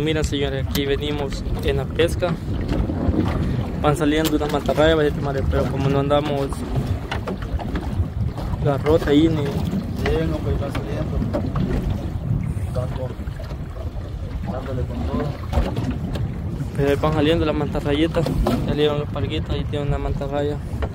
Miren señores, aquí venimos en la pesca. Van saliendo unas mantarrayas, pero como no andamos garrote ahí ni... Bien, hombre, van saliendo. Dándole con todo. Pero ahí van saliendo las mantarrayitas. Salieron los parguitos, ahí tiene una mantarraya.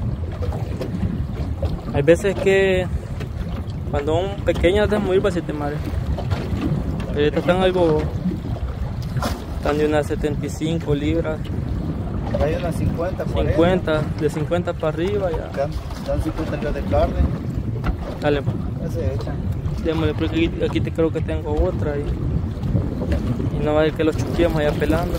Hay veces que cuando son pequeñas dejan morir para 7 mares. Pero estas están algo... Están de unas 75 libras. Hay unas 50, 50, de 50 para arriba ya. Dan 50 libras de carne. Dale, Ya se echan. démosle, porque aquí te creo que tengo otra y no va a ser que los chupiemos allá pelando.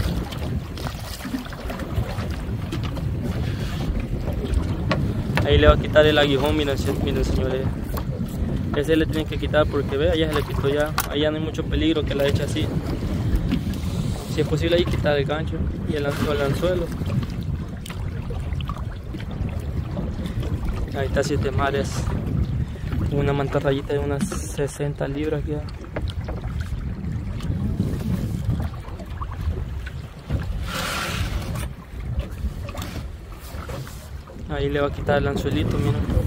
Ahí le va a quitar el aguijón, miren señores. Ese le tienen que quitar porque vea, ya se le quitó ya. Allá no hay mucho peligro que la eche así. Si es posible ahí quitar el gancho y el anzuelo. Ahí está 7 mares. Una mantarrayita de unas 60 libras ya. Ahí le va a quitar el anzuelito, miren.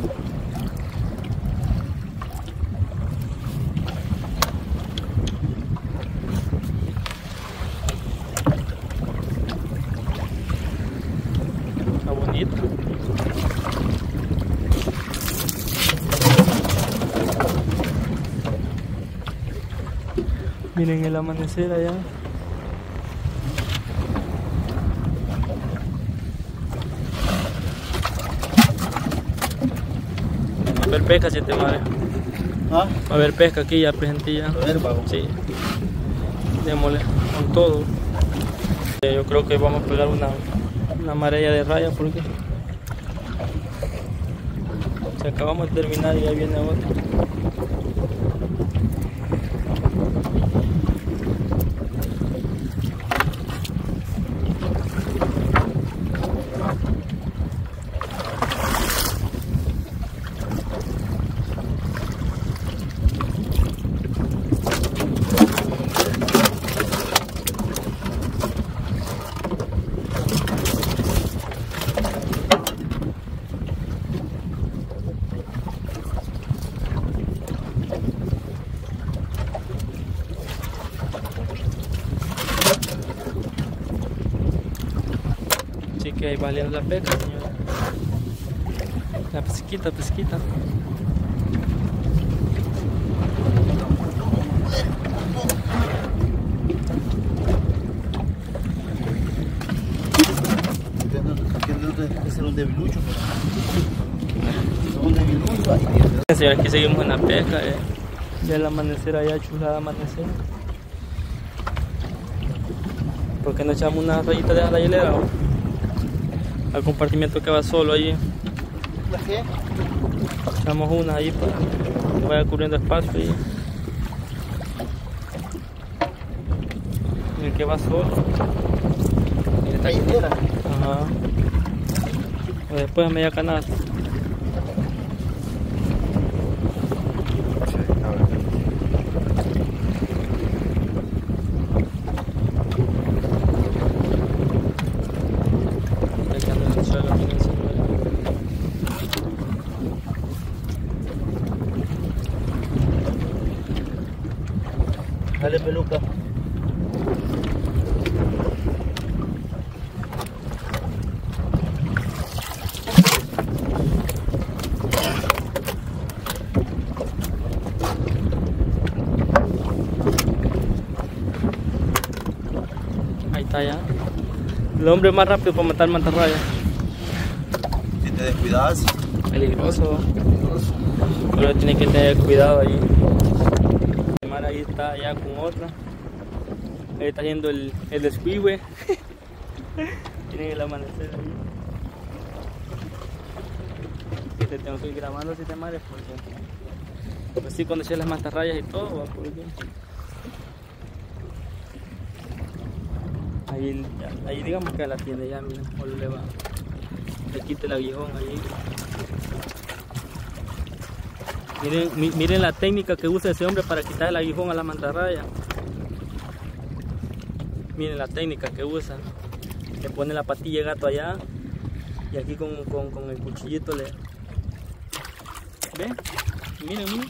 Está bonito. Miren el amanecer allá. Va a haber pesca, 7 mares. ¿Ah? Va a haber pesca aquí ya presentilla. A ver, vago. Sí. Démosle con todo. Yo creo que vamos a pegar una marea de raya porque si acabamos de terminar y ya viene otra. Así que ahí valiendo la pesca, señora. La pesquita. Ese era un debilucho. Un debilucho ahí. Señores, aquí seguimos en la pesca. Ya el amanecer allá, chulada amanecer. ¿Por qué no echamos una rayita de la hielera? Al compartimiento que va solo allí. ¿La qué? Echamos una ahí para que vaya cubriendo espacio y el que va solo. ¿La hielera? Ajá. O después a media canasta. Dale, peluca. Ahí está ya. El hombre más rápido para matar mantarraya. Si te descuidas. Peligroso. Pero tiene que tener cuidado ahí. Ahí está ya con otra. Ahí está haciendo el descuigue. Tienen el amanecer ahí. Te tengo que ir grabando 7 mares porque así cuando eché las mantarrayas y todo va por aquí. Ahí digamos que la tiene ya, miren, o le va. Le quite el aguijón ahí. Miren la técnica que usa ese hombre para quitar el aguijón a la mantarraya. Miren la técnica que usa. Le pone la patilla de gato allá y aquí con el cuchillito le... ¿Ve? Miren, miren.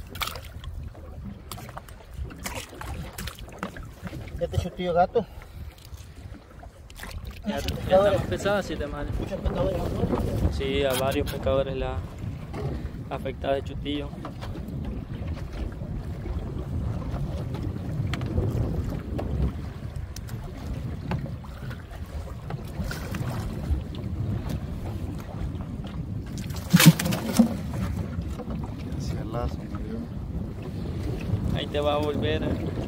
Este chutillo gato. Ya está más pesada, sí, madre. Muchos pescadores, ¿no? Sí, a varios pescadores la ha afectado el chutillo. Hacia el lazo, me dio. Ahí te va a volver.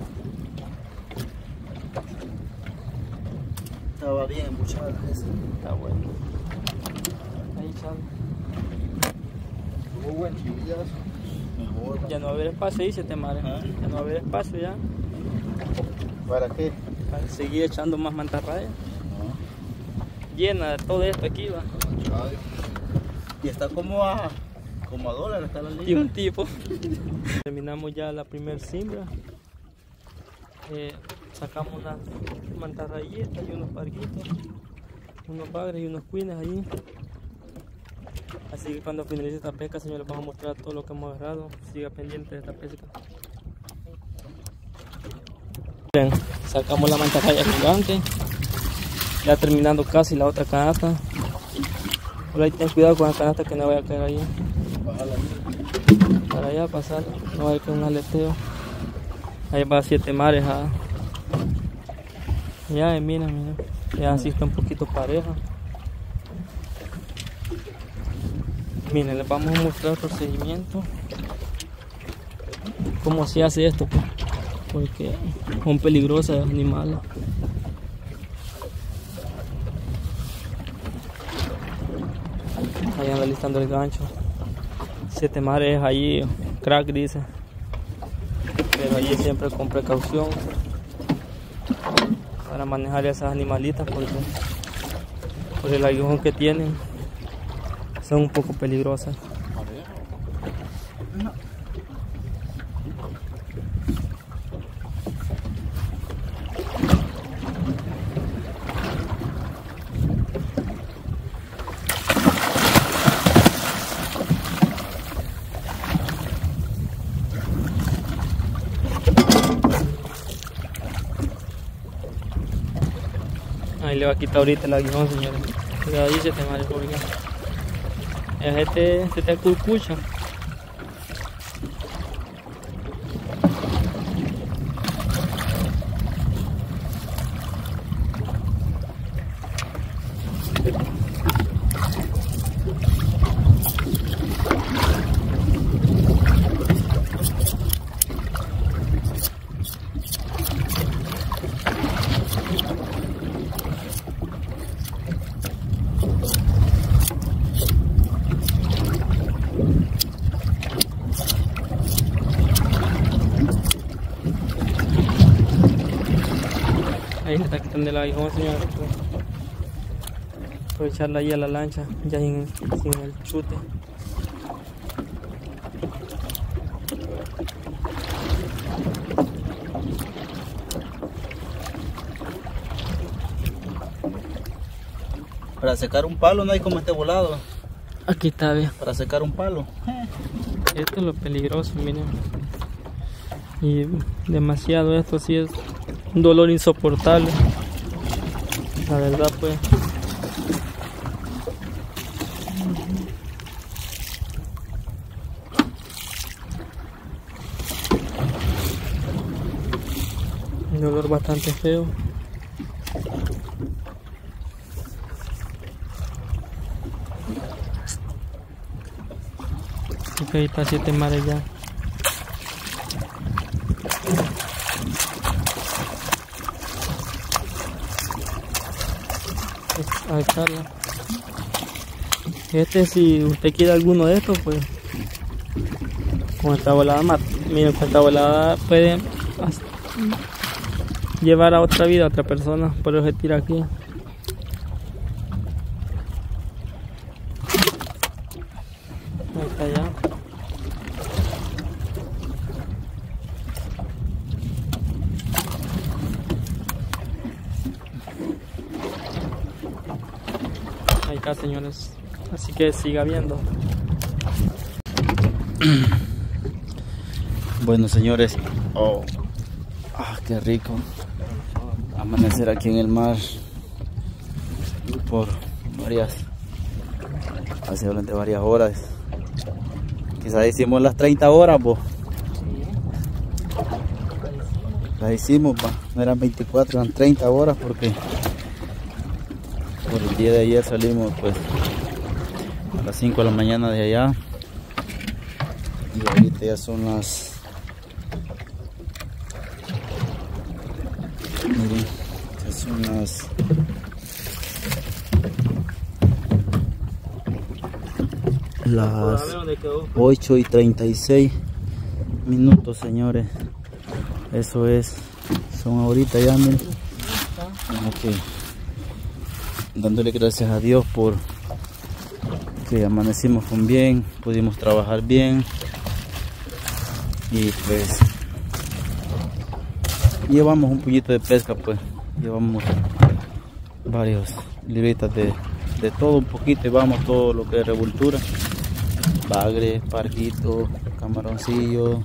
Estaba bien embuchada esa. Está bueno. Ahí sale. Tuvo buen chivillazo. Mejor. Ya no va a haber espacio, dice madre. ¿Ah? Ya no va a haber espacio ya. ¿Para qué? Para seguir echando más mantarrayas. No. Llena de todo esto aquí va. Ay. Y está como a $1 está la Y libra. un tipo. Terminamos ya la primera siembra. Sacamos unas mantarrayitas y unos parguitos, unos bagres y unos cuines allí. Así que cuando finalice esta pesca, señor, les vamos a mostrar todo lo que hemos agarrado. Siga pendiente de esta pesca. Bien, sacamos la mantarraya gigante. Ya terminando casi la otra canasta. Por ahí ten cuidado con la canasta que no vaya a caer ahí. Para allá pasar, no vaya a caer un aleteo. Ahí va 7 mares. Ya, mira, ya así está un poquito pareja. Miren, les vamos a mostrar el procedimiento. Cómo se hace esto, pues, porque son peligrosos los animales. Ahí anda listando el gancho. 7 mares allí, crack dice. Pero allí siempre con precaución para manejar esas animalitas, porque por el aguijón que tienen son un poco peligrosas. Ahí le va a quitar ahorita el aguijón, señores. Ya dice te madre, porque este te curcucha. Ahí se está quitando el aguijón, señor, por echarla ahí a la lancha, ya sin el chute. Para secar un palo no hay como este volado. Aquí está, ve. Para secar un palo. Esto es lo peligroso, miren. Y demasiado, esto sí es un dolor insoportable. La verdad, pues. Un dolor bastante feo. Ok, ahí está 7 mares ya. A echarla. Si usted quiere alguno de estos, pues con esta volada miren, con esta volada puede llevar a otra vida a otra persona, por eso se tira aquí. Ahí está ya. acá, señores. Así que siga viendo. Bueno, señores, qué rico amanecer aquí en el mar por varias horas. Quizás hicimos las 30 horas, vos. Las hicimos, no eran 24, eran 30 horas porque por el día de ayer salimos pues a las 5 de la mañana de allá y ahorita ya son las, miren, ya son las 8:36 minutos, señores. Eso es, son ahorita ya, miren. Okay. Dándole gracias a Dios por que amanecimos con bien, pudimos trabajar bien y pues llevamos un puñito de pesca, pues llevamos varios libritas de todo un poquito, llevamos todo lo que es revoltura, bagre, parguito, camaroncillo,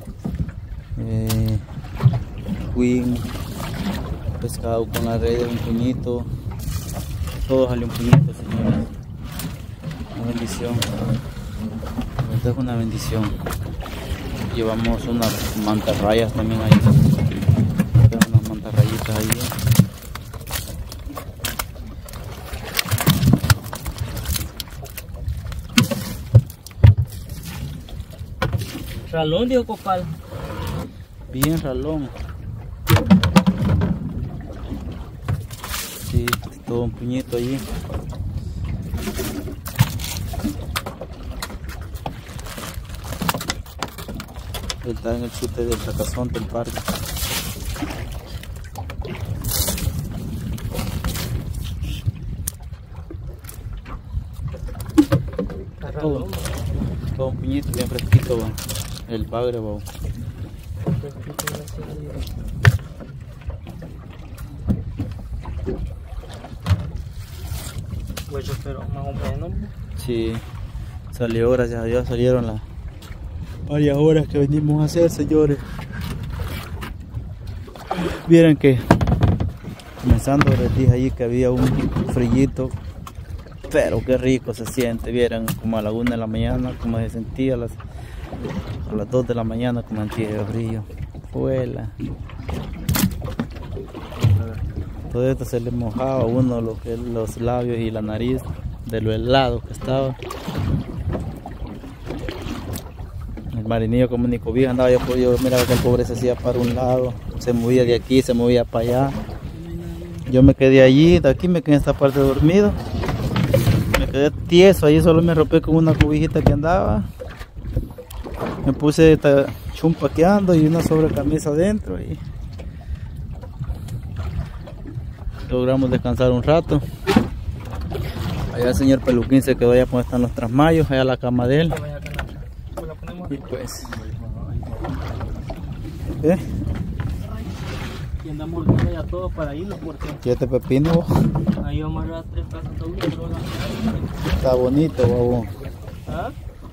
queen, pescado con la red de un puñito, todo salió un puñito, señores. Una bendición, la verdad es una bendición. Llevamos unas mantarrayas también ahí, unas mantarrayitas ahí. Ralón, dijo Copal. Bien ralón. Sí, todo un puñito allí. Está en el chute del Sacazón del parque. Todo un puñito bien fresquito, va. El bagre, va. Pues pero más o menos. Sí, salió, gracias a Dios, salieron las varias horas que venimos a hacer, señores. Vieron que comenzando les dije allí que había un frillito, pero qué rico se siente. Vieron como a la 1 de la mañana como se sentía, a las 2 de la mañana como sentía el frío. Fuela. Todo esto se le mojaba a uno lo que es los labios y la nariz de lo helado que estaba. El marinillo como ni cobija andaba, yo miraba que el pobre se hacía para un lado, se movía de aquí, se movía para allá. Yo me quedé allí, de aquí me quedé en esta parte dormido, me quedé tieso, allí solo me arropé con una cobijita que andaba, me puse chumpaqueando y una sobrecamisa adentro y logramos descansar un rato. Allá el señor Peluquín se quedó allá donde están los trasmayos, allá la cama de él. Y pues, Y andamos viendo ya todo para irnos porque 7 pepinos. ahí vamos a dar 3 casas de uno. Está bonito, babo. ¿Ah?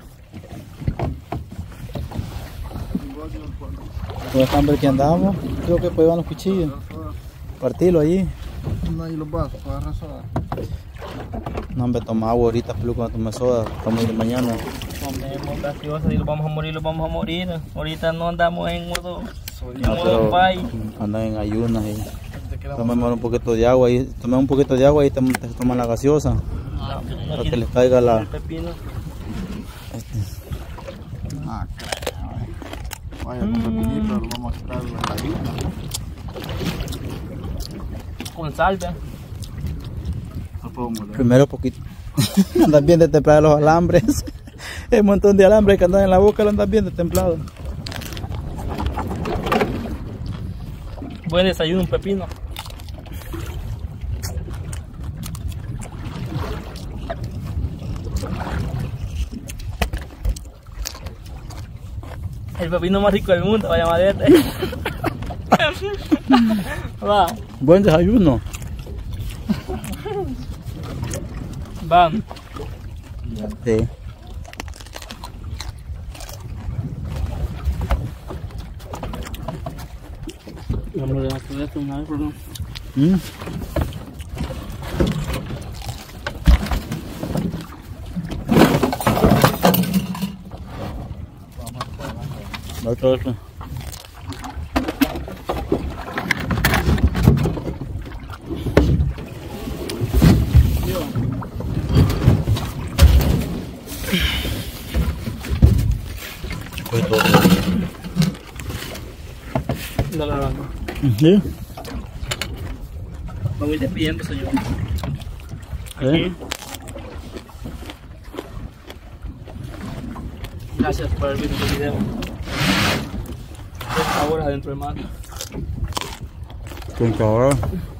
Con el hambre que andamos, creo que pues van los cuchillos. Partirlo allí. No hay los vasos para agarrar soda. No, hombre, toma agua ahorita, pero cuando tome soda, vamos a ir mañana. Comemos gaseosa y los vamos a morir. Ahorita no andamos en modo pay. Andan en ayunas y tomemos un poquito de agua y tomemos un poquito de agua y te toman la gaseosa. Para que les caiga la... El pepino. Vaya con pepinito, lo vamos a quitar en la ayuna. Con salvia. Primero poquito. Andan bien de templado los alambres. Hay un montón de alambres que andan en la boca, lo andan bien de templado. Buen desayuno, un pepino. El pepino más rico del mundo, vaya madre. Va. Buen desayuno. Va. Sí. Vamos a hacer esto una vez, perdón. Otro. No la hago. ¿Sí? Me voy despidiendo, señor. ¿Eh? Aquí. Gracias por haber visto el video. Ahora dentro de mata. Con cabrón.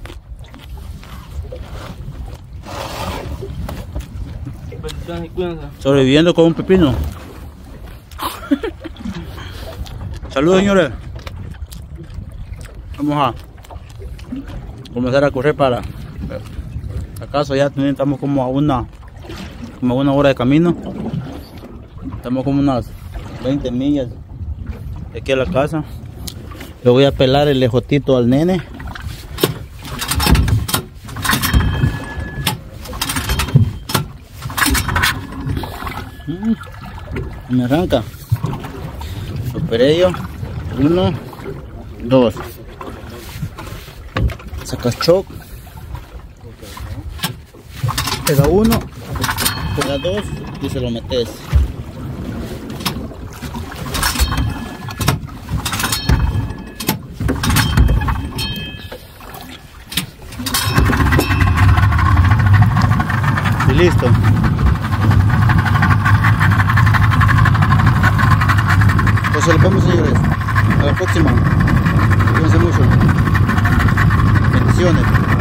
Bendiciones y cuídense. Sobreviviendo con un pepino. Saludos, señores. Vamos a comenzar a correr para acaso ya estamos como a una hora de camino. Estamos como unas 20 millas de aquí a la casa. Le voy a pelar el lejotito al nene. Me arranca. Superé yo. 1, 2. Sacas choc. Pega 1, pega 2 y se lo metes. Y listo. Pues lo vemos, señores. A la próxima. Cuídense mucho. Bendiciones.